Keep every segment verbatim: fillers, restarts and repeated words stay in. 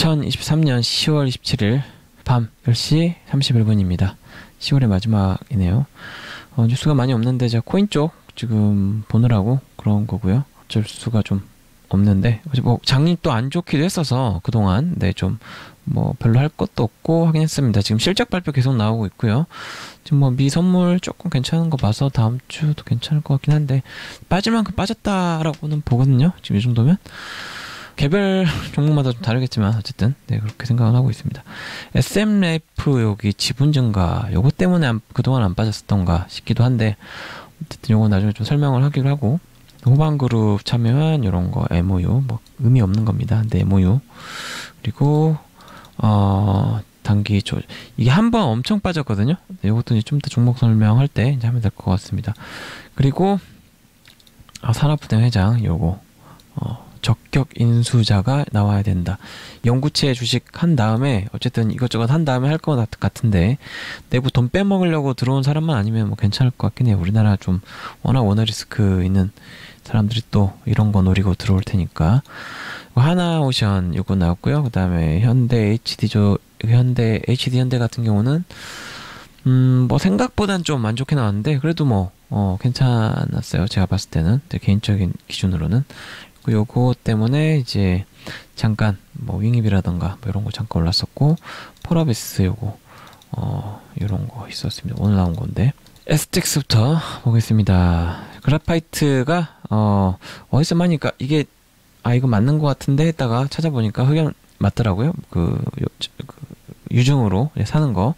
이천이십삼년 시월 이십칠일 밤 열 시 삼십일 분입니다. 시월의 마지막이네요. 어, 뉴스가 많이 없는데 제가 코인 쪽 지금 보느라고 그런 거고요. 어쩔 수가 좀 없는데 뭐 장이 또 안 좋기도 했어서 그동안 네 좀 뭐 별로 할 것도 없고 하긴 했습니다. 지금 실적 발표 계속 나오고 있고요. 지금 뭐 미 선물 조금 괜찮은 거 봐서 다음 주도 괜찮을 것 같긴 한데 빠질 만큼 빠졌다라고는 보거든요. 지금 이 정도면 개별 종목마다 좀 다르겠지만 어쨌든 네 그렇게 생각은 하고 있습니다. 에스엠라이프 여기 지분 증가 요거 때문에 안, 그동안 안 빠졌었던가 싶기도 한데 어쨌든 요거 나중에 좀 설명을 하기로 하고 호방그룹 참여한 요런 거 엠오유 뭐 의미 없는 겁니다. 근데 엠오유 그리고 어 단기 조 이게 한 번 엄청 빠졌거든요. 네, 요것도 이제 좀 더 종목 설명할 때 이제 하면 될 것 같습니다. 그리고 아, 산업부대 회장 요거 어 적격 인수자가 나와야 된다. 영구채 주식 한 다음에 어쨌든 이것저것 한 다음에 할 것 같은데 내부 돈 빼먹으려고 들어온 사람만 아니면 뭐 괜찮을 것 같긴 해요. 우리나라 좀 워낙 원어리스크 있는 사람들이 또 이런 거 노리고 들어올 테니까. 하나오션 요거 나왔고요. 그 다음에 현대 에이치디조 현대 에이치디 현대 같은 경우는 음 뭐 생각보단 좀 안 좋게 나왔는데 그래도 뭐 어 괜찮았어요. 제가 봤을 때는 제 개인적인 기준으로는. 요거 때문에 이제 잠깐 뭐 윙입이라던가 뭐 이런 거 잠깐 올랐었고 폴아비스 요거 어 요런 거 있었습니다. 오늘 나온 건데 에스티엑스부터 보겠습니다. 그래파이트가 어 어디서 마니까 이게 아 이거 맞는 것 같은데 했다가 찾아보니까 흑연 맞더라고요. 그, 요, 그 유증으로 사는 거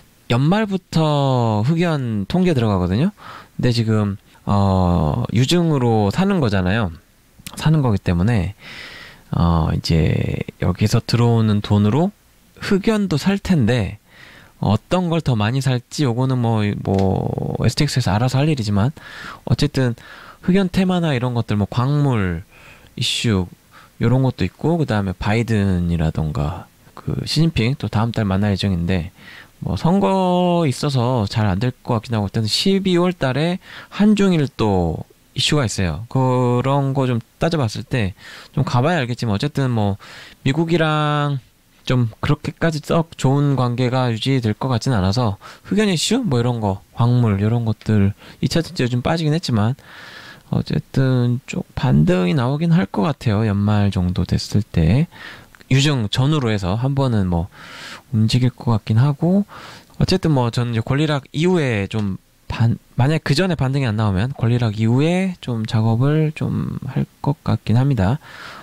연말부터 흑연 통계 들어가거든요. 근데 지금 어 유증으로 사는 거잖아요. 사는 거기 때문에 어 이제 여기서 들어오는 돈으로 흑연도 살 텐데 어떤 걸 더 많이 살지 요거는 뭐 뭐 에스티엑스에서 알아서 할 일이지만 어쨌든 흑연 테마나 이런 것들 뭐 광물 이슈 요런 것도 있고 그 다음에 바이든이라던가 그 시진핑 또 다음 달 만날 예정인데 뭐 선거 있어서 잘 안 될 것 같긴 하고 일단 십이월 달에 한중일 또 이슈가 있어요. 그런 거 좀 따져봤을 때 좀 가봐야 알겠지만 어쨌든 뭐 미국이랑 좀 그렇게까지 썩 좋은 관계가 유지될 것 같지는 않아서 흑연 이슈 뭐 이런 거 광물 이런 것들 이 차 전지가 좀 빠지긴 했지만 어쨌든 좀 반등이 나오긴 할 것 같아요. 연말 정도 됐을 때 유증 전후로 해서 한 번은 뭐 움직일 것 같긴 하고 어쨌든 뭐 저는 이제 권리락 이후에 좀 반, 만약 그 전에 반등이 안 나오면 권리락 이후에 좀 작업을 좀 할 것 같긴 합니다.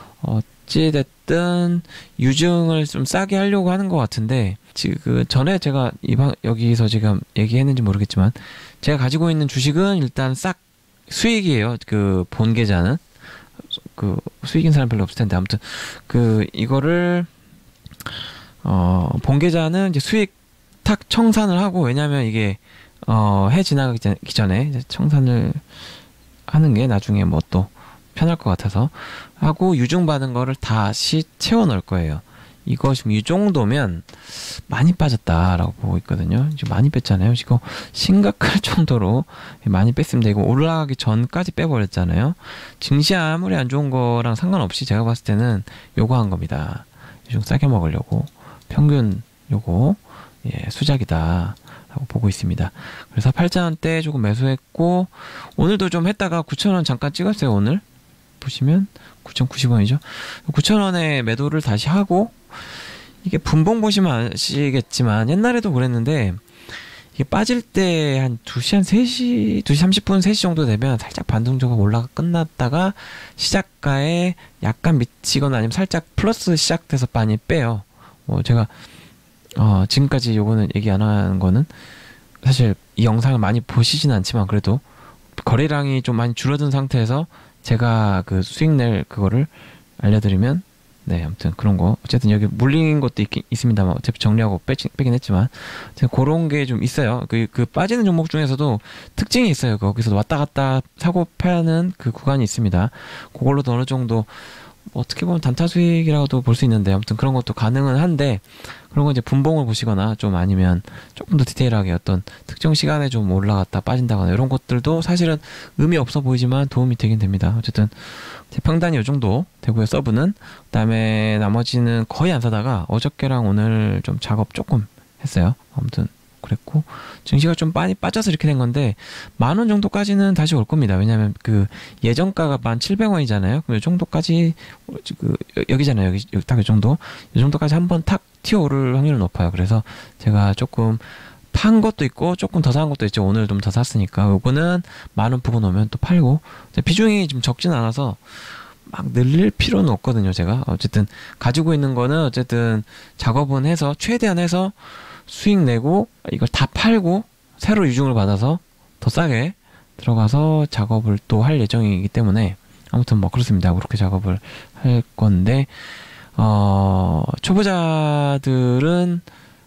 어찌됐든 유증을 좀 싸게 하려고 하는 것 같은데 지금 그 전에 제가 이방 여기서 지금 얘기했는지 모르겠지만 제가 가지고 있는 주식은 일단 싹 수익이에요. 그 본 계좌는 그 수익인 사람 별로 없을 텐데 아무튼 그 이거를 어 본 계좌는 이제 수익 탁 청산을 하고 왜냐면 이게 어 해 지나가기 전, 전에 청산을 하는 게 나중에 뭐 또 편할 것 같아서 하고 유증 받은 거를 다시 채워 넣을 거예요. 이거 지금 이 정도면 많이 빠졌다라고 보고 있거든요. 지금 많이 뺐잖아요. 이거 심각할 정도로 많이 뺐습니다. 이거 올라가기 전까지 빼버렸잖아요. 증시 아무리 안 좋은 거랑 상관없이 제가 봤을 때는 요거 한 겁니다. 좀 싸게 먹으려고 평균 요거 예, 수작이다 라고 보고 있습니다. 그래서 팔천 원대 조금 매수했고 오늘도 좀 했다가 구천 원 잠깐 찍었어요. 오늘 보시면 구천구십 원이죠. 구천 원에 매도를 다시 하고 이게 분봉 보시면 아시겠지만 옛날에도 그랬는데 이게 빠질 때 한 두 시 한 세 시 두 시 삼십 분 세 시 정도 되면 살짝 반등조가 올라가 끝났다가 시작가에 약간 미치거나 아니면 살짝 플러스 시작돼서 많이 빼요. 뭐 제가 어 지금까지 요거는 얘기 안 하는 거는 사실 이 영상을 많이 보시진 않지만 그래도 거래량이 좀 많이 줄어든 상태에서 제가 그 수익 낼 그거를 알려드리면 네 아무튼 그런 거 어쨌든 여기 물린 것도 있, 있습니다만 어차피 정리하고 빼, 빼긴 했지만 그런 게 좀 있어요. 그, 그 빠지는 종목 중에서도 특징이 있어요. 거기서 왔다 갔다 사고 파는 그 구간이 있습니다. 그걸로도 어느 정도 뭐 어떻게 보면 단타 수익이라고도 볼 수 있는데 아무튼 그런 것도 가능은 한데 그런 거 이제 분봉을 보시거나 좀 아니면 조금 더 디테일하게 어떤 특정 시간에 좀 올라갔다 빠진다거나 이런 것들도 사실은 의미 없어 보이지만 도움이 되긴 됩니다. 어쨌든 제 평단이 이 정도 되고요. 서브는 그다음에 나머지는 거의 안 사다가 어저께랑 오늘 좀 작업 조금 했어요. 아무튼 그랬고 증시가 좀 많이 빠져서 이렇게 된 건데 만 원 정도까지는 다시 올 겁니다. 왜냐하면 그 예정가가 만 칠백 원이잖아요. 그럼 이 정도까지 그 여기잖아요. 여기, 여기 딱 이 정도 이 정도까지 한번 탁 튀어오를 확률은 높아요. 그래서 제가 조금 판 것도 있고 조금 더 산 것도 있죠. 오늘 좀 더 샀으니까 요거는 만 원 보고 놓으면 또 팔고 비중이 좀 적진 않아서 막 늘릴 필요는 없거든요. 제가 어쨌든 가지고 있는 거는 어쨌든 작업은 해서 최대한 해서 수익 내고 이걸 다 팔고 새로 유증을 받아서 더 싸게 들어가서 작업을 또 할 예정이기 때문에 아무튼 뭐 그렇습니다. 그렇게 작업을 할 건데 어 초보자들은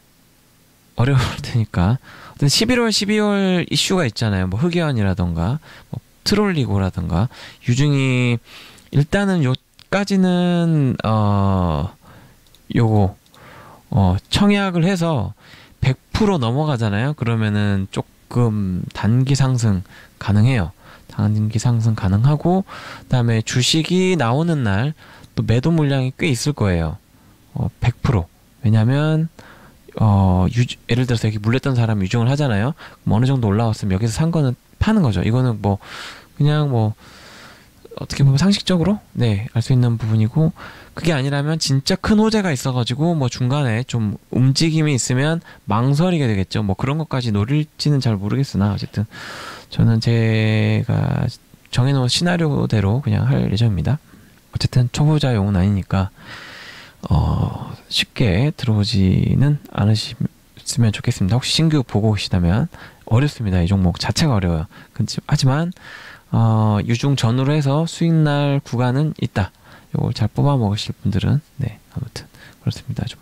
어려울 테니까 십일월 십이월 이슈가 있잖아요. 뭐 흑연이라던가 뭐 트롤리고라던가 유증이 일단은 요까지는 어 요거 어 청약을 해서 백 퍼센트 넘어가잖아요. 그러면은 조금 단기 상승 가능해요. 단기 상승 가능하고 그다음에 주식이 나오는 날 또 매도 물량이 꽤 있을 거예요. 어 백 퍼센트 왜냐면 어 유, 예를 들어서 여기 물렸던 사람이 유증을 하잖아요. 뭐 어느 정도 올라왔으면 여기서 산 거는 파는 거죠. 이거는 뭐 그냥 뭐 어떻게 보면 상식적으로 네, 알 수 있는 부분이고 그게 아니라면 진짜 큰 호재가 있어가지고 뭐 중간에 좀 움직임이 있으면 망설이게 되겠죠. 뭐 그런 것까지 노릴지는 잘 모르겠으나 어쨌든 저는 제가 정해놓은 시나리오대로 그냥 할 예정입니다. 어쨌든 초보자용은 아니니까 어 쉽게 들어오지는 않으시면 좋겠습니다. 혹시 신규 보고 계시다면 어렵습니다. 이 종목 자체가 어려워요. 하지만 어, 유중 전후로 해서 수익날 구간은 있다. 요걸 잘 뽑아 먹으실 분들은 네 아무튼 그렇습니다. 좀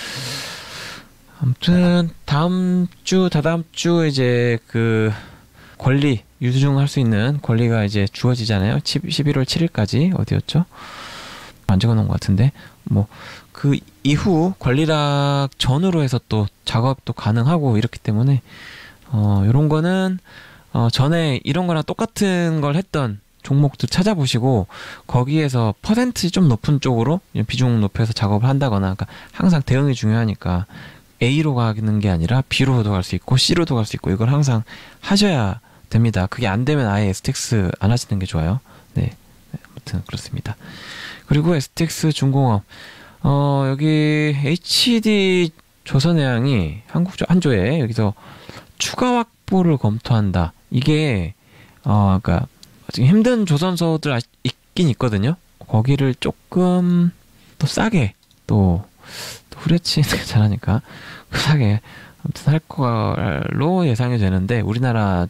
아무튼 다음 주 다다음 주 이제 그 권리 유증할 수 있는 권리가 이제 주어지잖아요. 십일월 칠일까지 어디였죠? 안 적어놓은 것 같은데 뭐 그 이후 권리락 전후로 해서 또 작업도 가능하고 이렇기 때문에 어 요런 거는 어 전에 이런 거랑 똑같은 걸 했던 종목들 찾아보시고 거기에서 퍼센트 좀 높은 쪽으로 비중 높여서 작업을 한다거나 그러니까 항상 대응이 중요하니까 A로 가는 게 아니라 B로도 갈 수 있고 C로도 갈 수 있고 이걸 항상 하셔야 됩니다. 그게 안 되면 아예 에스티엑스 안 하시는 게 좋아요. 네, 네 아무튼 그렇습니다. 그리고 에스티엑스 중공업 어 여기 에이치디 조선해양이 한국조 한조에 여기서 추가 확보를 검토한다. 이게 어 그러니까 지금 힘든 조선소들 있긴 있거든요. 거기를 조금 또 싸게 또, 또 후려치는 잘하니까 싸게 아무튼 할 걸로 예상이 되는데 우리나라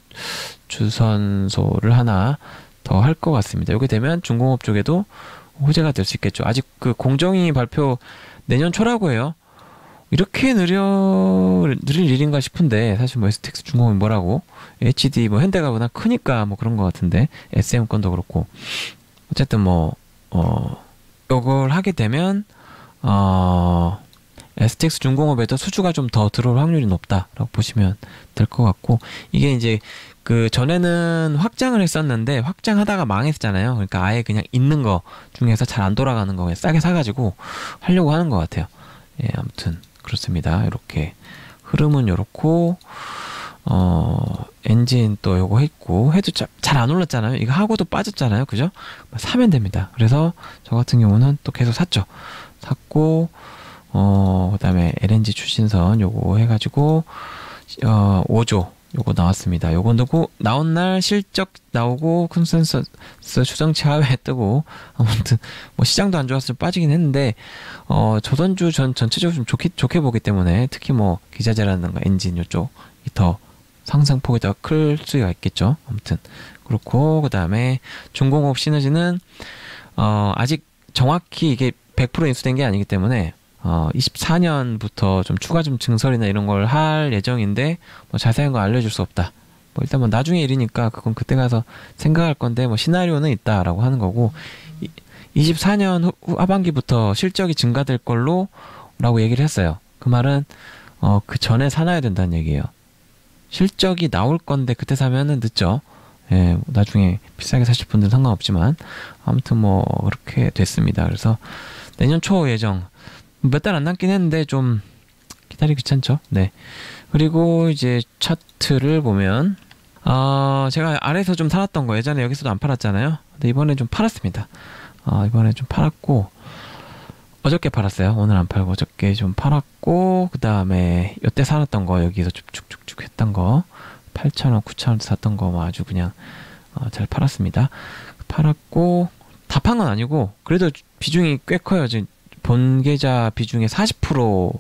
주선소를 하나 더 할 것 같습니다. 이게 되면 중공업 쪽에도 호재가 될 수 있겠죠. 아직 그 공정위 발표 내년 초라고 해요. 이렇게 느려 느릴 일인가 싶은데 사실 뭐 에스티엑스 중공업이 뭐라고 에이치디 뭐 현대가 워낙 크니까 뭐 그런 것 같은데 에스엠 건도 그렇고 어쨌든 뭐 어 이걸 하게 되면 어 에스티엑스 중공업에도 수주가 좀 더 들어올 확률이 높다라고 보시면 될 것 같고 이게 이제 그 전에는 확장을 했었는데 확장하다가 망했잖아요. 그러니까 아예 그냥 있는 거 중에서 잘 안 돌아가는 거 그냥 싸게 사가지고 하려고 하는 것 같아요. 예, 아무튼 그렇습니다. 이렇게 흐름은 이렇고 어 엔진 또 요거 했고 해도 잘 안 올랐잖아요. 이거 하고도 빠졌잖아요. 그죠? 사면 됩니다. 그래서 저 같은 경우는 또 계속 샀죠. 샀고 어 그다음에 엘엔지 추진선 요거 해가지고 어 오조 요거 나왔습니다. 요거 누구 나온 날 실적 나오고 컨센서스 추정치 하회 뜨고 아무튼 뭐 시장도 안 좋았을 빠지긴 했는데 어 조선주 전 전체적으로 좀 좋게 좋게 보기 때문에 특히 뭐 기자재라든가 엔진 요쪽이 더 상승폭이 더 클 수가 있겠죠. 아무튼 그렇고 그다음에 중공업 시너지는 어 아직 정확히 이게 백 퍼센트 인수된 게 아니기 때문에 어, 이십사 년부터 좀 추가 좀 증설이나 이런 걸 할 예정인데, 뭐 자세한 거 알려줄 수 없다. 뭐 일단 뭐 나중에 일이니까 그건 그때 가서 생각할 건데, 뭐 시나리오는 있다라고 하는 거고, 이, 이십사 년 후, 하반기부터 실적이 증가될 걸로 라고 얘기를 했어요. 그 말은 어, 그 전에 사놔야 된다는 얘기예요. 실적이 나올 건데 그때 사면은 늦죠. 예, 나중에 비싸게 사실 분들은 상관없지만 아무튼 뭐 그렇게 됐습니다. 그래서 내년 초 예정. 몇 달 안 남긴 했는데 좀 기다리기 귀찮죠. 네. 그리고 이제 차트를 보면 어, 제가 아래에서 좀 사놨던 거 예전에 여기서도 안 팔았잖아요. 근데 이번에 좀 팔았습니다. 어, 이번에 좀 팔았고 어저께 팔았어요. 오늘 안 팔고 어저께 좀 팔았고 그 다음에 이때 사놨던 거 여기서 쭉쭉쭉쭉 했던 거 팔천 원, 구천 원 샀던 거 뭐 아주 그냥 어, 잘 팔았습니다. 팔았고 다 판 건 아니고 그래도 비중이 꽤 커요. 지금 본 계좌 비중의 사십 퍼센트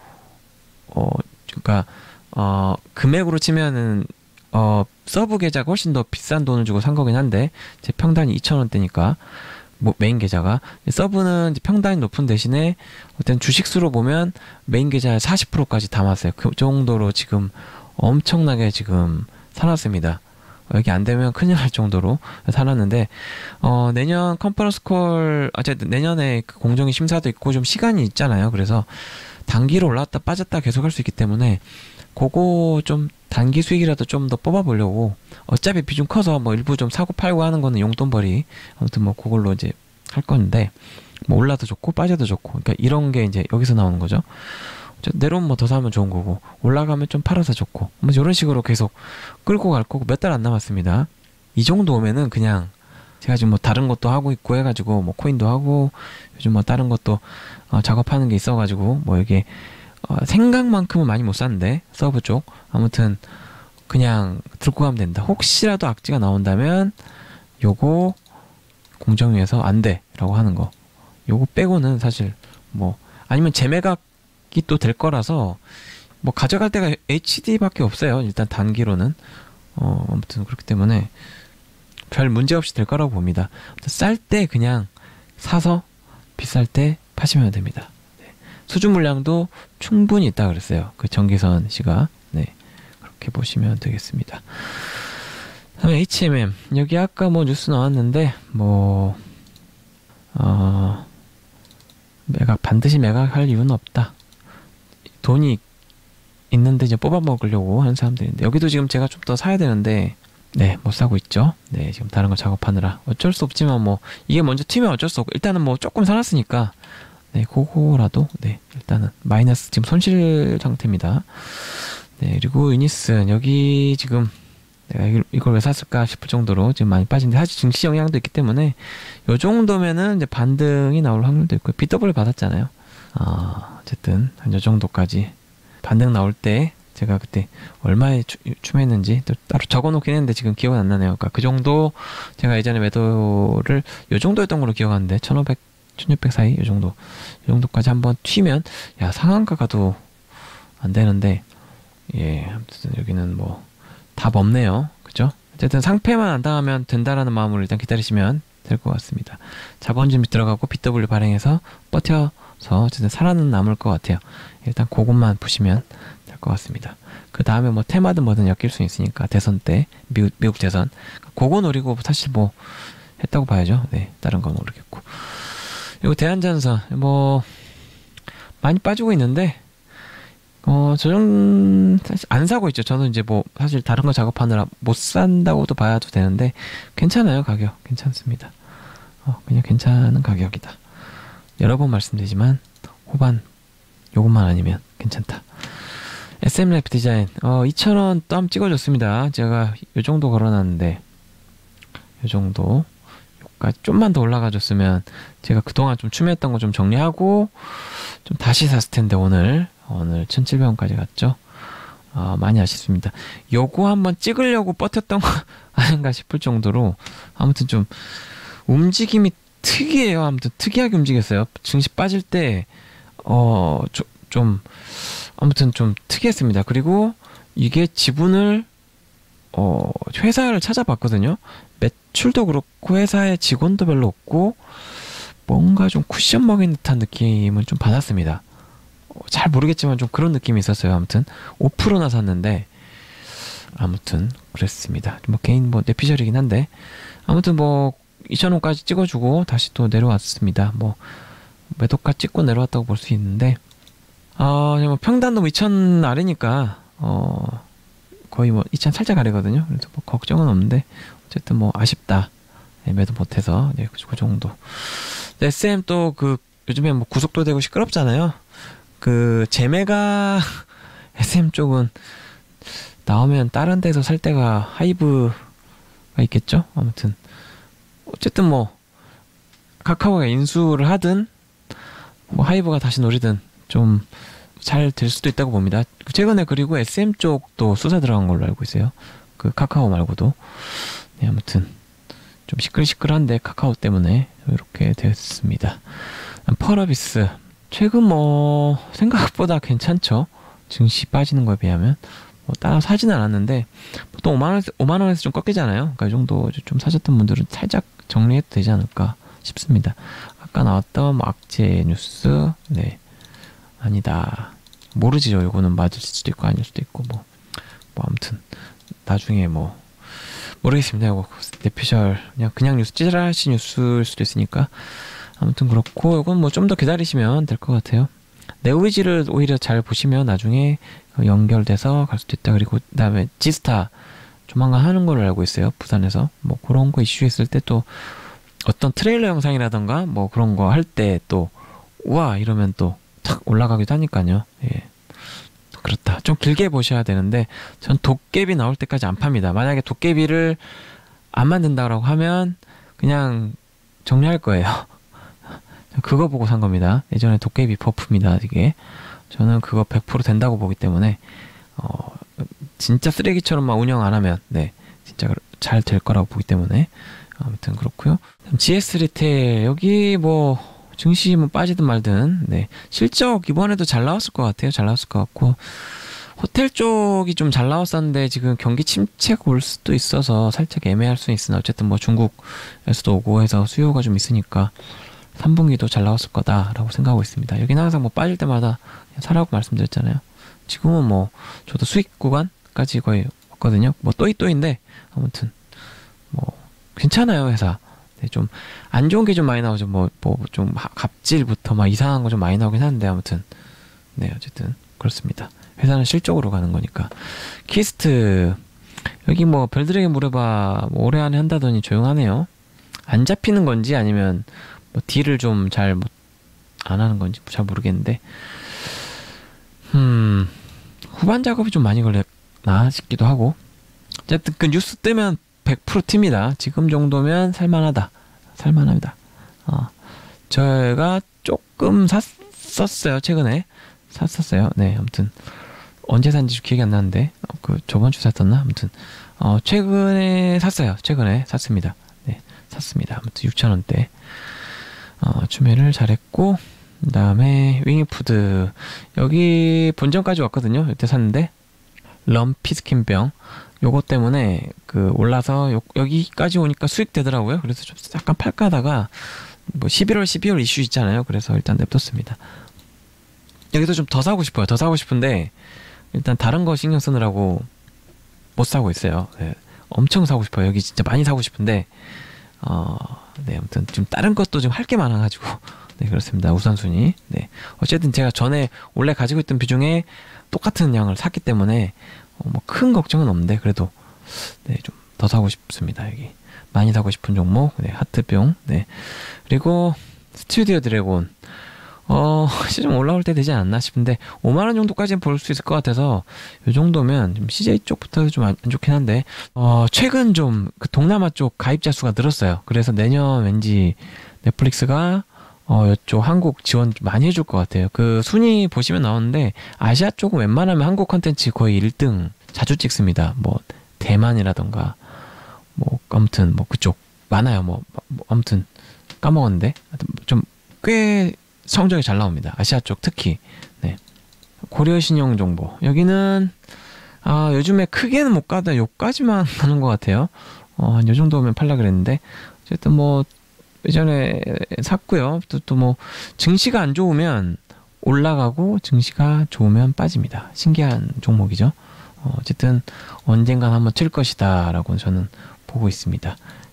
어 그러니까 어 금액으로 치면은 어 서브 계좌가 훨씬 더 비싼 돈을 주고 산 거긴 한데 제 평단이 이천 원대니까 뭐 메인 계좌가 서브는 이제 평단이 높은 대신에 어떤 주식수로 보면 메인 계좌의 사십 퍼센트까지 담았어요. 그 정도로 지금 엄청나게 지금 사놨습니다. 여기 안 되면 큰일 날 정도로 사놨는데 어 내년 컨퍼런스 콜 어쨌든 내년에 그 공정위 심사도 있고 좀 시간이 있잖아요. 그래서 단기로 올랐다 빠졌다 계속 할 수 있기 때문에 그거 좀 단기 수익이라도 좀 더 뽑아보려고 어차피 비중 커서 뭐 일부 좀 사고 팔고 하는 거는 용돈벌이 아무튼 뭐 그걸로 이제 할 건데 뭐 올라도 좋고 빠져도 좋고 그러니까 이런 게 이제 여기서 나오는 거죠. 내려오면 뭐 더 사면 좋은 거고 올라가면 좀 팔아서 좋고 뭐 이런 식으로 계속 끌고 갈 거고 몇 달 안 남았습니다. 이 정도 오면은 그냥 제가 지금 뭐 다른 것도 하고 있고 해가지고 뭐 코인도 하고 요즘 뭐 다른 것도 어 작업하는 게 있어가지고 뭐 이게 어 생각만큼은 많이 못 샀는데 서브 쪽 아무튼 그냥 들고 가면 된다. 혹시라도 악재가 나온다면 요거 공정위에서 안 돼 라고 하는 거 요거 빼고는 사실 뭐 아니면 재매각이 또 될 거라서 뭐 가져갈 때가 에이치디밖에 없어요. 일단 단기로는 어 아무튼 그렇기 때문에 별 문제 없이 될 거라고 봅니다. 쌀 때 그냥 사서 비쌀 때 파시면 됩니다. 네. 수주 물량도 충분히 있다 그랬어요. 그 정기선 씨가. 네. 그렇게 보시면 되겠습니다. 다음에 에이치엠엠. 여기 아까 뭐 뉴스 나왔는데 뭐 어 매각 반드시 매각할 이유는 없다. 돈이 있는데 이제 뽑아 먹으려고 하는 사람들인데 여기도 지금 제가 좀 더 사야 되는데 네, 못 사고 있죠. 네, 지금 다른 거 작업하느라 어쩔 수 없지만 뭐 이게 먼저 튀면 어쩔 수 없고 일단은 뭐 조금 사놨으니까 네, 그거라도 네, 일단은 마이너스 지금 손실 상태입니다. 네, 그리고 유니슨 여기 지금 내가 이걸, 이걸 왜 샀을까 싶을 정도로 지금 많이 빠진데 사실 증시 영향도 있기 때문에 요 정도면은 이제 반등이 나올 확률도 있고요. 비더블유 받았잖아요. 아, 어쨌든 한 요 정도까지 반등 나올 때 제가 그때 얼마에 추, 추매했는지 또 따로 적어놓긴 했는데 지금 기억은 안 나네요. 그러니까 그 정도 제가 예전에 매도를 요 정도였던 걸로 기억하는데 천오백, 천육백 사이 요 정도 요 정도까지 한번 튀면 야 상한가 가도 안 되는데 예 아무튼 여기는 뭐 답 없네요. 그죠? 어쨌든 상패만 안 당하면 된다라는 마음으로 일단 기다리시면 될 것 같습니다. 자본 준비 들어가고 비더블유 발행해서 버텨서 어쨌든 살아는 남을 것 같아요. 일단 그것만 보시면 될 것 같습니다. 그 다음에 뭐 테마든 뭐든 엮일 수 있으니까 대선 때 미국, 미국 대선 그거 노리고 사실 뭐 했다고 봐야죠. 네, 다른 건 모르겠고. 그리고 대한전선 뭐 많이 빠지고 있는데 어 저는 사실 안 사고 있죠. 저는 이제 뭐 사실 다른 거 작업하느라 못 산다고도 봐야도 되는데 괜찮아요. 가격 괜찮습니다. 어 그냥 괜찮은 가격이다. 여러 번 말씀드리지만 후반 요것만 아니면 괜찮다. 에스엠 랩 디자인 어 이천 원 또 한번 찍어줬습니다. 제가 요 정도 걸어놨는데 요 정도 요까지 좀만 더 올라가 줬으면 제가 그동안 좀 추매했던 거 좀 정리하고 좀 다시 샀을 텐데 오늘 오늘 천칠백 원까지 갔죠. 어, 많이 아쉽습니다. 요거 한번 찍으려고 버텼던 거 아닌가 싶을 정도로 아무튼 좀 움직임이 특이해요. 아무튼 특이하게 움직였어요. 증시 빠질 때 어, 좀, 좀 아무튼 좀 특이했습니다. 그리고 이게 지분을 어, 회사를 찾아봤거든요. 매출도 그렇고 회사에 직원도 별로 없고 뭔가 좀 쿠션 먹인 듯한 느낌은 좀 받았습니다. 어, 잘 모르겠지만 좀 그런 느낌이 있었어요. 아무튼 오 퍼센트나 샀는데 아무튼 그랬습니다. 뭐 개인 뭐 뇌피셜이긴 한데 아무튼 뭐 이천 원까지 찍어주고 다시 또 내려왔습니다. 뭐 매도가 찍고 내려왔다고 볼 수 있는데 어, 뭐 평단도 뭐 이천 아래니까 어, 거의 뭐 이천 살짝 아래거든요. 그래서 뭐 걱정은 없는데 어쨌든 뭐 아쉽다. 네, 매도 못해서 네, 그 정도. 에스엠 또 그 요즘에 뭐 구속도 되고 시끄럽잖아요. 그 재매가 에스엠 쪽은 나오면 다른 데서 살 때가 하이브가 있겠죠. 아무튼 어쨌든 뭐 카카오가 인수를 하든 뭐 하이브가 다시 노리든 좀 잘 될 수도 있다고 봅니다. 최근에 그리고 에스엠 쪽도 수사 들어간 걸로 알고 있어요. 그 카카오 말고도. 네, 아무튼 좀 시끌시끌한데 카카오 때문에 이렇게 됐습니다. 펄어비스 최근 뭐 생각보다 괜찮죠. 증시 빠지는 거에 비하면 뭐 따라 사지는 않았는데 보통 오만 원에서 오만 원에서 좀 꺾이잖아요. 그러니까 이 정도 좀 사셨던 분들은 살짝 정리해도 되지 않을까 싶습니다. 아까 나왔던 뭐 악재 뉴스, 네 아니다 모르지요. 이거는 맞을 수도 있고 아닐 수도 있고 뭐, 뭐 아무튼 나중에 뭐 모르겠습니다. 이거 내피셜 그냥 그냥 뉴스 찌라시 뉴스일 수도 있으니까 아무튼 그렇고 이건 뭐 좀 더 기다리시면 될 것 같아요. 네오이지를 오히려 잘 보시면 나중에 연결돼서 갈 수도 있다. 그리고 그다음에 지스타 조만간 하는 걸로 알고 있어요. 부산에서 뭐 그런 거 이슈 있을 때 또 어떤 트레일러 영상이라던가 뭐 그런 거 할 때 또 우와 이러면 또 탁 올라가기도 하니까요. 예. 그렇다. 좀 길게 보셔야 되는데 전 도깨비 나올 때까지 안 팝니다. 만약에 도깨비를 안 만든다라고 하면 그냥 정리할 거예요. 그거 보고 산 겁니다. 예전에 도깨비 버프입니다. 이게 저는 그거 백 퍼센트 된다고 보기 때문에 어, 진짜 쓰레기처럼만 운영 안 하면 네 진짜 잘 될 거라고 보기 때문에 아무튼 그렇고요. 지에스 리테일 여기 뭐 증시 뭐 빠지든 말든 네 실적 이번에도 잘 나왔을 것 같아요. 잘 나왔을 것 같고 호텔 쪽이 좀 잘 나왔었는데 지금 경기 침체가 올 수도 있어서 살짝 애매할 수 있으나 어쨌든 뭐 중국에서도 오고 해서 수요가 좀 있으니까 삼 분기도 잘 나왔을 거다라고 생각하고 있습니다. 여기는 항상 뭐 빠질 때마다 사라고 말씀드렸잖아요. 지금은 뭐 저도 수익 구간까지 거의 왔거든요. 뭐 또이 또인데 아무튼 뭐 괜찮아요 회사. 네, 좀 안 좋은 게 좀 많이 나오죠. 뭐 뭐 좀 갑질부터 막 이상한 거 좀 많이 나오긴 하는데 아무튼 네 어쨌든 그렇습니다. 회사는 실적으로 가는 거니까. 키스트 여기 뭐 별들에게 물어봐 뭐 올해 안에 한다더니 조용하네요. 안 잡히는 건지 아니면 뭐 딜을 좀 잘 못 안 하는 건지 잘 모르겠는데 음 후반 작업이 좀 많이 걸렸나 싶기도 하고 어쨌든 그 뉴스 뜨면 백 퍼센트 튑니다. 지금 정도면 살만하다. 살만합니다. 어, 제가 조금 샀었어요. 최근에 샀었어요. 네, 아무튼 언제 산지 기억이 안 나는데 어, 그 저번 주 샀었나? 아무튼 어, 최근에 샀어요. 최근에 샀습니다. 네, 샀습니다. 아무튼 육천 원대 어, 추매를 잘했고 그 다음에 윙이푸드 여기 본전까지 왔거든요. 이때 샀는데 럼피스킨병 요거 때문에 그 올라서 요, 여기까지 오니까 수익 되더라고요. 그래서 좀 약간 팔까 하다가 뭐 십일월 십이월 이슈 있잖아요. 그래서 일단 냅뒀습니다. 여기도 좀 더 사고 싶어요. 더 사고 싶은데 일단 다른 거 신경 쓰느라고 못 사고 있어요. 네, 엄청 사고 싶어요. 여기 진짜 많이 사고 싶은데 어, 네 아무튼 좀 다른 것도 좀 할 게 많아가지고 네 그렇습니다. 우선순위. 네 어쨌든 제가 전에 원래 가지고 있던 비중에 똑같은 양을 샀기 때문에 어, 뭐 큰 걱정은 없는데 그래도 네, 좀 더 사고 싶습니다. 여기 많이 사고 싶은 종목 네, 하트병 네 그리고 스튜디오 드래곤 어 시좀 올라올 때 되지 않나 싶은데 오만 원 정도까지는 볼 수 있을 것 같아서 이 정도면 좀 씨제이 쪽부터 좀 안 좋긴 한데 어 최근 좀 그 동남아 쪽 가입자 수가 늘었어요. 그래서 내년 왠지 넷플릭스가 어, 이쪽 한국 지원 좀 많이 해줄 것 같아요. 그 순위 보시면 나오는데 아시아 쪽은 웬만하면 한국 컨텐츠 거의 일 등 자주 찍습니다. 뭐 대만이라던가 뭐 아무튼 뭐 그쪽 많아요. 뭐, 뭐 아무튼 까먹었는데 좀 꽤 성적이 잘 나옵니다. 아시아 쪽 특히. 네. 고려 신용 정보 여기는 아 요즘에 크게는 못 가다 요까지만 가는 것 같아요. 어, 한 요 정도면 팔라 그랬는데 어쨌든 뭐 예전에 샀고요. 또 또 뭐 증시가 안 좋으면 올라가고 증시가 좋으면 빠집니다. 신기한 종목이죠. 어, 어쨌든 언젠간 한번 칠 것이다 라고 저는 보고 있습니다.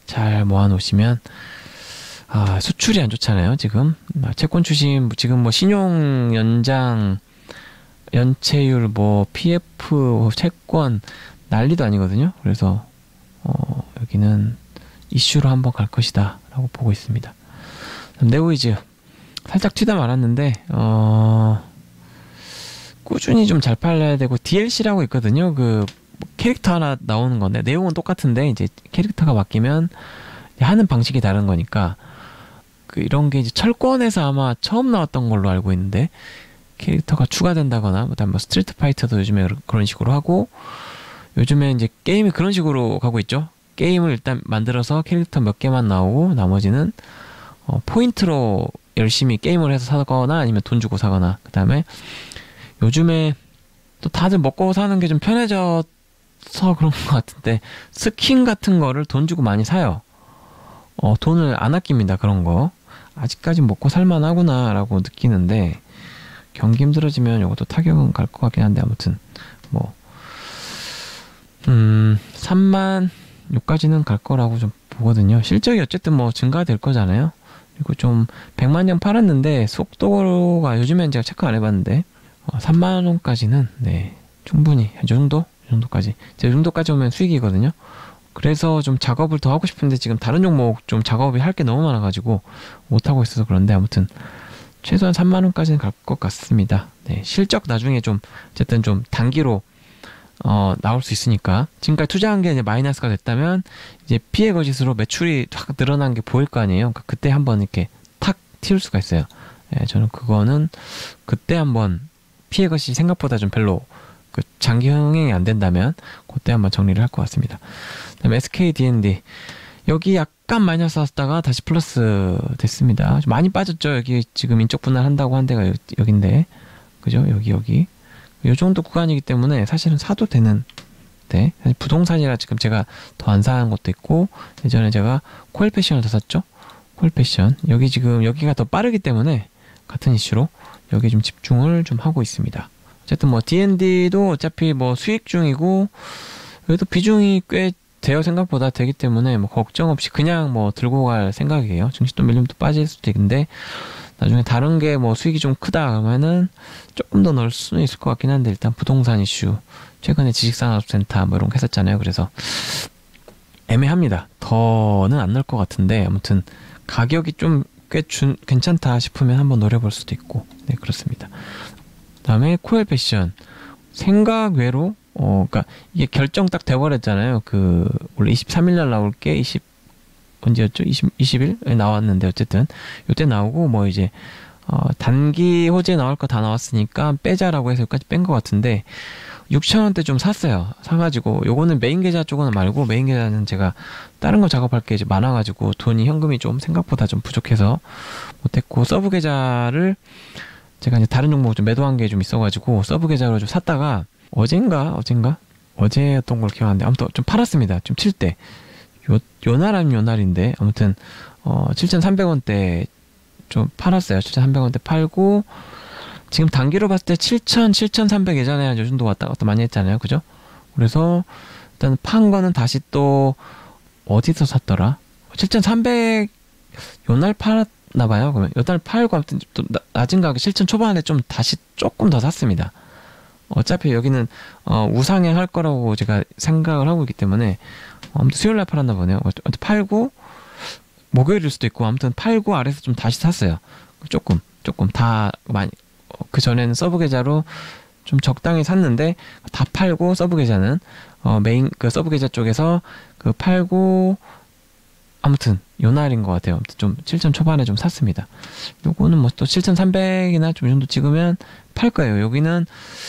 잘 모아놓으시면 아, 수출이 안 좋잖아요 지금. 채권 추심 지금 뭐 신용 연장 연체율 뭐 피에프 채권 난리도 아니거든요. 그래서 어, 여기는 이슈로 한번 갈 것이다 라고 보고 있습니다. 네오이즈 살짝 튀다 말았는데 어, 꾸준히 좀 잘 팔려야 되고 디엘씨라고 있거든요. 그 캐릭터 하나 나오는 건데 내용은 똑같은데 이제 캐릭터가 바뀌면 하는 방식이 다른 거니까 그 이런 게 이제 철권에서 아마 처음 나왔던 걸로 알고 있는데 캐릭터가 추가된다거나 그다음 뭐 스트리트 파이터도 요즘에 그런 식으로 하고 요즘에 이제 게임이 그런 식으로 가고 있죠. 게임을 일단 만들어서 캐릭터 몇 개만 나오고 나머지는 어, 포인트로 열심히 게임을 해서 사거나 아니면 돈 주고 사거나 그다음에 요즘에 또 다들 먹고 사는 게 좀 편해져서 그런 것 같은데 스킨 같은 거를 돈 주고 많이 사요. 어, 돈을 안 아낍니다. 그런 거 아직까지 먹고 살만하구나 라고 느끼는데 경기 힘들어지면 이것도 타격은 갈 것 같긴 한데 아무튼 뭐 음, 삼만 요까지는 갈 거라고 좀 보거든요. 실적이 어쨌든 뭐 증가될 거잖아요. 그리고 좀 백만 영 팔았는데 속도가 요즘엔 제가 체크 안 해봤는데 어, 삼만 원까지는 네 충분히 이 정도? 이 정도까지 이 정도까지 오면 수익이거든요. 그래서 좀 작업을 더 하고 싶은데 지금 다른 종목 좀 작업이 할 게 너무 많아가지고 못하고 있어서 그런데 아무튼 최소한 삼만 원까지는 갈 것 같습니다. 네, 실적 나중에 좀 어쨌든 좀 단기로 어, 나올 수 있으니까 지금까지 투자한 게 이제 마이너스가 됐다면 이제 피해 거짓으로 매출이 확 늘어난 게 보일 거 아니에요. 그러니까 그때 한번 이렇게 탁 튀울 수가 있어요. 예, 저는 그거는 그때 한번 피해 거짓이 생각보다 좀 별로 그 장기 흥행이 안 된다면 그때 한번 정리를 할 것 같습니다. 그다음에 에스케이디엔디 여기 약간 마이너스 왔다가 다시 플러스 됐습니다. 좀 많이 빠졌죠. 여기 지금 인적 분할한다고 한 데가 여기인데 그죠? 여기 여기 이 정도 구간이기 때문에 사실은 사도 되는 데 사실 부동산이라 지금 제가 더 안 사는 것도 있고 예전에 제가 코엘패션을 더 샀죠. 코엘패션 여기 지금 여기가 더 빠르기 때문에 같은 이슈로 여기 좀 집중을 좀 하고 있습니다. 어쨌든 뭐 디엔디도 어차피 뭐 수익 중이고 여기도 비중이 꽤 돼요. 생각보다 되기 때문에 뭐 걱정 없이 그냥 뭐 들고 갈 생각이에요. 증시 또 밀리면 또 빠질 수도 있는데 나중에 다른 게 뭐 수익이 좀 크다 그러면은 조금 더 넣을 수는 있을 것 같긴 한데 일단 부동산 이슈 최근에 지식산업센터 뭐 이런 거 했었잖아요. 그래서 애매합니다. 더는 안 넣을 것 같은데 아무튼 가격이 좀 꽤 괜찮다 싶으면 한번 노려볼 수도 있고 네 그렇습니다. 그다음에 코엘 패션 생각 외로 어 그러니까 이게 결정 딱 돼버렸잖아요. 그 원래 이십삼 일 날 나올 게 이십 언제였죠? 이십, 이십 일에 나왔는데 어쨌든 요때 나오고 뭐 이제 어 단기 호재 나올 거 다 나왔으니까 빼자라고 해서 여기까지 뺀 것 같은데 육천 원대 좀 샀어요. 사가지고 요거는 메인 계좌 쪽은 말고 메인 계좌는 제가 다른 거 작업할 게 이제 많아가지고 돈이 현금이 좀 생각보다 좀 부족해서 못했고 서브 계좌를 제가 이제 다른 종목 좀 매도한 게 좀 있어가지고 서브 계좌로 좀 샀다가 어젠가 어젠가 어제였던 걸 기억하는데 아무튼 좀 팔았습니다. 좀 칠 때 요, 요날 아니면 요날인데 아무튼 어 칠천삼백 원대 좀 팔았어요. 칠천삼백 원대 팔고 지금 단기로 봤을 때 칠천, 칠천삼백 예전에 한 요 정도 왔다 갔다 많이 했잖아요. 그죠? 그래서 일단 판 거는 다시 또 어디서 샀더라? 칠천삼백 요날 팔았나 봐요. 그러면 요날 팔고 아무튼 또 낮은 가격 칠천 초반에 좀 다시 조금 더 샀습니다. 어차피 여기는 어, 우상향 할 거라고 제가 생각을 하고 있기 때문에 아무튼 수요일날 팔았나 보네요. 아무튼 팔고 목요일일 수도 있고 아무튼 팔고 아래에서 좀 다시 샀어요. 조금 조금 다 많이 그 전에는 서브 계좌로 좀 적당히 샀는데 다 팔고 서브 계좌는 어 메인 그 서브 계좌 쪽에서 그 팔고 아무튼 요 날인 것 같아요. 아무튼 좀 칠천 초반에 좀 샀습니다. 요거는 뭐 또 칠천삼백이나 좀 이 정도 찍으면 팔 거예요. 여기는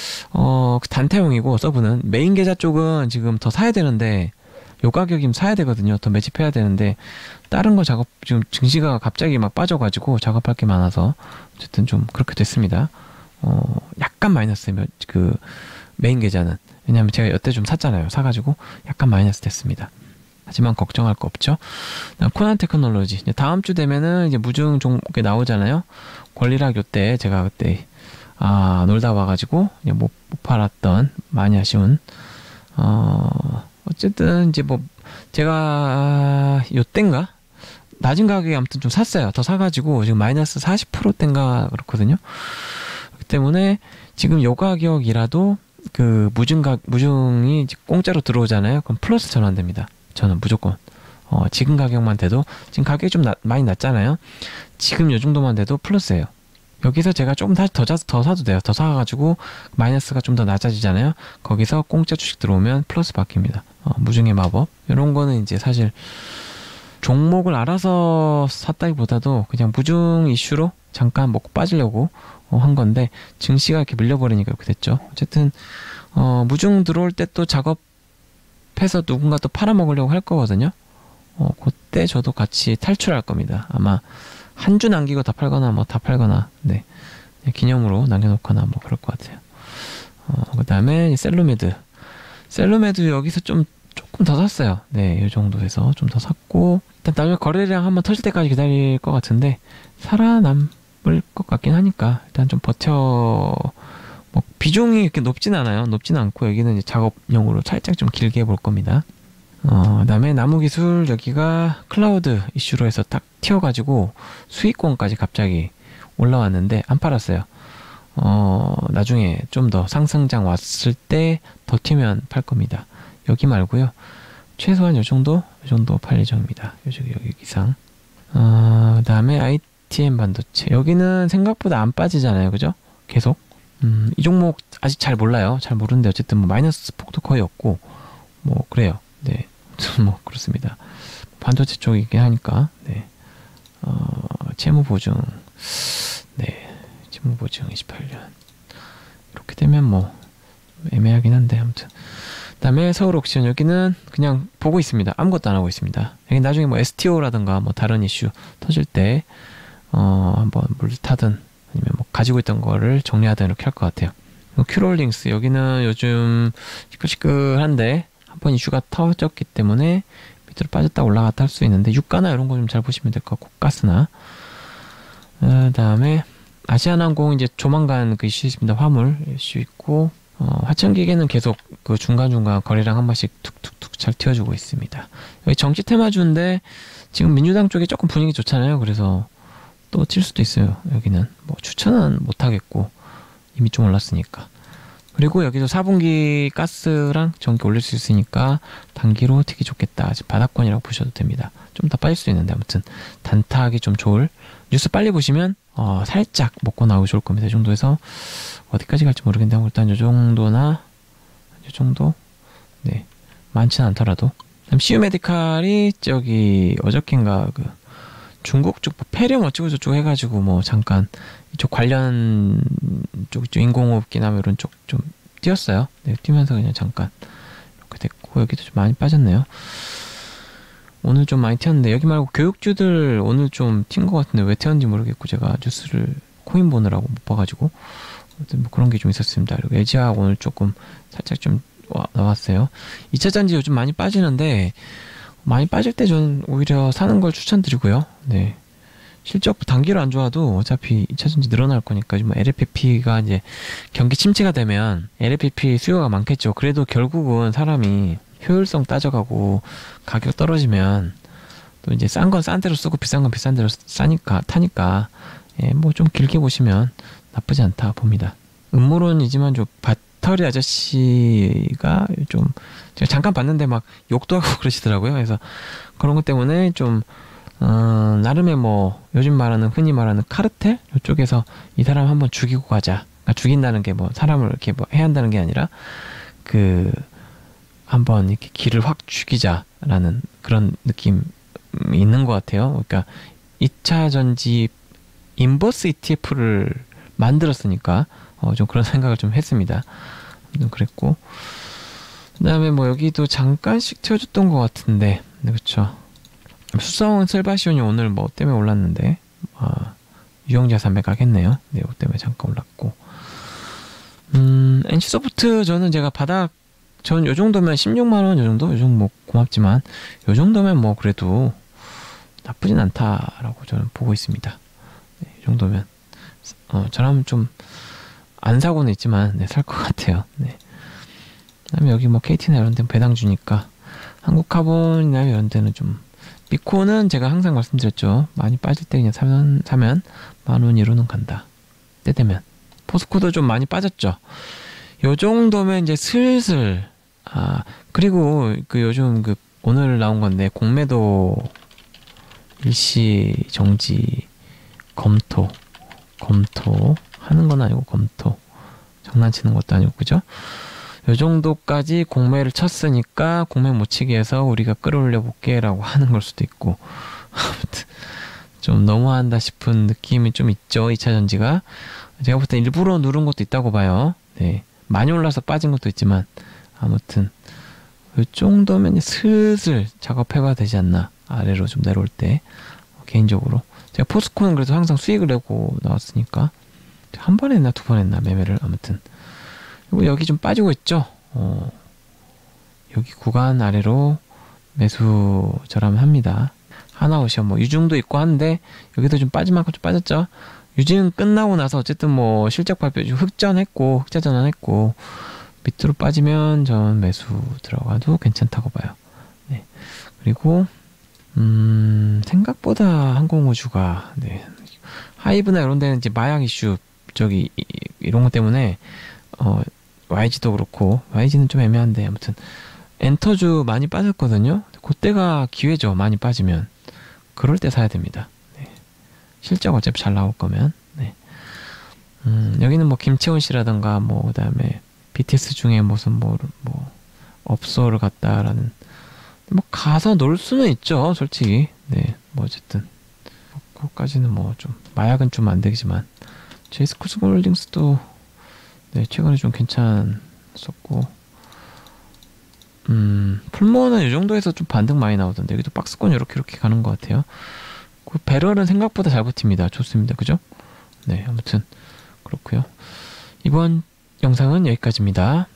어 단타용이고 서브는 메인 계좌 쪽은 지금 더 사야 되는데 요 가격이면 사야 되거든요. 더 매집해야 되는데 다른 거 작업 지금 증시가 갑자기 막 빠져가지고 작업할 게 많아서 어쨌든 좀 그렇게 됐습니다. 어 약간 마이너스 그 메인 계좌는 왜냐면 제가 여태 좀 샀잖아요. 사가지고 약간 마이너스 됐습니다. 하지만 걱정할 거 없죠. 코난 테크놀로지 다음 주 되면은 이제 무중 종목에 나오잖아요. 권리락 요때 제가 그때 아 놀다 와가지고 못, 못 팔았던 많이 아쉬운 어 어쨌든 이제 뭐 제가 요땐가 낮은 가격에 아무튼 좀 샀어요. 더 사가지고 지금 마이너스 사십 퍼센트대인가 그렇거든요. 그렇기 때문에 지금 요 가격이라도 그 무증가 무증이 공짜로 들어오잖아요. 그럼 플러스 전환됩니다. 저는 무조건 어, 지금 가격만 돼도 지금 가격이 좀 나, 많이 낮잖아요. 지금 요 정도만 돼도 플러스예요. 여기서 제가 조금 다시 더, 더 사도 돼요. 더 사가지고 마이너스가 좀 더 낮아지잖아요. 거기서 공짜 주식 들어오면 플러스 바뀝니다. 어, 무증의 마법 이런 거는 이제 사실 종목을 알아서 샀다기보다도 그냥 무증 이슈로 잠깐 먹고 빠지려고 어, 한 건데 증시가 이렇게 밀려버리니까 이렇게 됐죠. 어쨌든 어, 무증 들어올 때 또 작업해서 누군가 또 팔아먹으려고 할 거거든요. 어, 그때 저도 같이 탈출할 겁니다. 아마 한 주 남기고 다 팔거나 뭐 다 팔거나 네 기념으로 남겨놓거나 뭐 그럴 것 같아요. 어, 그 다음에 셀루메드 셀루메드 여기서 좀 조금 더 샀어요. 네, 이 정도에서 좀 더 샀고 일단 나중에 거래량 한번 터질 때까지 기다릴 것 같은데 살아남을 것 같긴 하니까 일단 좀 버텨. 뭐 비중이 이렇게 높진 않아요. 높진 않고 여기는 이제 작업용으로 살짝 좀 길게 해볼 겁니다. 어, 그 다음에 나무기술 여기가 클라우드 이슈로 해서 딱 튀어가지고 수익권까지 갑자기 올라왔는데 안 팔았어요. 어, 나중에 좀 더 상승장 왔을 때 더 튀면 팔 겁니다. 여기 말고요. 최소한 요 정도? 요 정도 팔 예정입니다. 여기, 여기 이상. 어, 그 다음에 아이티엠 반도체. 여기는 생각보다 안 빠지잖아요. 그죠? 계속. 음, 이 종목 아직 잘 몰라요. 잘 모르는데 어쨌든 뭐 마이너스 폭도 거의 없고 뭐 그래요. 네. 뭐 그렇습니다. 반도체 쪽이긴 하니까 네. 어, 채무 보증 네. 채무 보증 이십팔 년 이렇게 되면 뭐 애매하긴 한데 아무튼 그 다음에 서울 옥션 여기는 그냥 보고 있습니다. 아무것도 안 하고 있습니다. 여기 나중에 뭐 에스티오라든가 뭐 다른 이슈 터질 때 어, 한번 물 타든 아니면 뭐 가지고 있던 거를 정리하든 이렇게 할 것 같아요. 큐롤링스 여기는 요즘 시끌시끌한데 한번 이슈가 터졌기 때문에 밑으로 빠졌다 올라갔다 할 수 있는데 유가나 이런 거 좀 잘 보시면 될 것 같고 가스나 그 다음에 아시아나항공 이제 조만간 그 이슈 있습니다. 화물 이슈 있고 어, 화천기계는 계속 그 중간중간 거래량 한 번씩 툭툭툭 잘 튀어주고 있습니다. 여기 정치 테마주인데 지금 민주당 쪽이 조금 분위기 좋잖아요. 그래서 또 칠 수도 있어요. 여기는 뭐 추천은 못하겠고 이미 좀 올랐으니까. 그리고 여기서 사 분기 가스랑 전기 올릴 수 있으니까 단기로 튀기 좋겠다. 지금 바닥권이라고 보셔도 됩니다. 좀 더 빠질 수 있는데 아무튼 단타하기 좀 좋을 뉴스 빨리 보시면 어, 살짝 먹고 나오기 좋을 겁니다. 이 정도에서 어디까지 갈지 모르겠는데 일단 이 정도나 이 정도 네 많지는 않더라도 씨유 메디칼이 저기 어저께인가 그 중국 쪽 폐렴 어쩌고 저쩌고 해가지고 뭐 잠깐 이쪽 관련 쪽, 쪽 인공호흡기나 뭐 이런 쪽 좀 뛰었어요. 네, 뛰면서 그냥 잠깐 이렇게 됐고 여기도 좀 많이 빠졌네요. 오늘 좀 많이 튀었는데 여기 말고 교육주들 오늘 좀 튄 것 같은데 왜 튀었는지 모르겠고 제가 뉴스를 코인 보느라고 못 봐가지고 뭐 그런 게 좀 있었습니다. 그리고 에지학 오늘 조금 살짝 좀 와, 나왔어요. 이 차 전지 요즘 많이 빠지는데 많이 빠질 때 저는 오히려 사는 걸 추천드리고요. 네. 실적 단기로 안 좋아도 어차피 이 차 전지 늘어날 거니까 뭐 엘에프피가 이제 경기 침체가 되면 엘에프피 수요가 많겠죠. 그래도 결국은 사람이 효율성 따져가고 가격 떨어지면 또 이제 싼 건 싼 대로 쓰고 비싼 건 비싼 대로 싸니까 타니까 예, 뭐 좀 길게 보시면 나쁘지 않다 봅니다. 음모론이지만 좀 배터리 아저씨가 좀 제가 잠깐 봤는데 막 욕도 하고 그러시더라고요. 그래서 그런 것 때문에 좀 어, 나름의 뭐 요즘 말하는 흔히 말하는 카르텔 이쪽에서 이 사람 한번 죽이고 가자. 그러니까 죽인다는 게 뭐 사람을 이렇게 뭐 해야 한다는 게 아니라 그 한번 이렇게 기를 확 죽이자라는 그런 느낌이 있는 것 같아요. 그러니까 이 차 전지 인버스 이티에프를 만들었으니까 어, 좀 그런 생각을 좀 했습니다. 좀 그랬고 그 다음에 뭐 여기도 잠깐씩 튀어줬던 것 같은데 네, 그쵸. 수성 슬바시온이 오늘 뭐 때문에 올랐는데 아, 유형자산 매각했네요. 네, 이거 때문에 잠깐 올랐고 음, 엔씨소프트 저는 제가 바닥 전 요 정도면 십육만 원 요 정도? 요 정도 뭐 고맙지만 요 정도면 뭐 그래도 나쁘진 않다라고 저는 보고 있습니다. 네, 이 정도면 어, 저라면 좀 안 사고는 있지만 네, 살 것 같아요. 네. 그다음에 여기 뭐 케이티나 이런 데 배당 주니까 한국카본이나 이런 데는 좀, 미코는 제가 항상 말씀드렸죠. 많이 빠질 때 그냥 사면, 사면 만 원 이로는 간다. 때 되면. 포스코도 좀 많이 빠졌죠. 요 정도면 이제 슬슬, 아, 그리고 그 요즘 그 오늘 나온 건데, 공매도 일시 정지 검토, 검토 하는 건 아니고 검토. 장난치는 것도 아니고, 그죠? 요 정도까지 공매를 쳤으니까 공매 못 치게 해서 우리가 끌어올려 볼게 라고 하는 걸 수도 있고, 아무튼 좀 너무한다 싶은 느낌이 좀 있죠. 이 차 전지가 제가 볼 때 일부러 누른 것도 있다고 봐요. 네, 많이 올라서 빠진 것도 있지만 아무튼 이 정도면 슬슬 작업해봐야 되지 않나. 아래로 좀 내려올 때. 개인적으로 제가 포스코는 그래도 항상 수익을 내고 나왔으니까 한 번 했나 두 번 했나 매매를. 아무튼 그리고 여기 좀 빠지고 있죠. 어, 여기 구간 아래로 매수 저렴합니다. 하나오시어 뭐 유증도 있고 한데 여기도 좀 빠진 만큼 좀 빠졌죠. 유증 끝나고 나서 어쨌든 뭐 실적 발표 좀 흑전했고 흑자 전환했고 밑으로 빠지면 전 매수 들어가도 괜찮다고 봐요. 네. 그리고 음 생각보다 항공우주가 네. 하이브나 이런 데는 이제 마약 이슈 저기 이, 이런 것 때문에 어 와이지도 그렇고 와이지는 좀 애매한데 아무튼 엔터주 많이 빠졌거든요. 그때가 기회죠. 많이 빠지면 그럴 때 사야 됩니다. 네. 실적 어차피 잘 나올 거면. 네. 음, 여기는 뭐 김채원 씨라던가 뭐 그다음에 비티에스 중에 무슨 뭐, 뭐 업소를 갔다라는 뭐 가서 놀 수는 있죠. 솔직히. 네. 뭐 어쨌든 그거까지는 뭐 좀 마약은 좀 안 되지만 제이스코스몰딩스도 네, 최근에 좀 괜찮았었고 음, 풀모는 이 정도에서 좀 반등 많이 나오던데 여기도 박스권 이렇게 이렇게 가는 것 같아요. 그 배럴은 생각보다 잘 버팁니다. 좋습니다. 그죠? 네, 아무튼 그렇고요. 이번 영상은 여기까지입니다.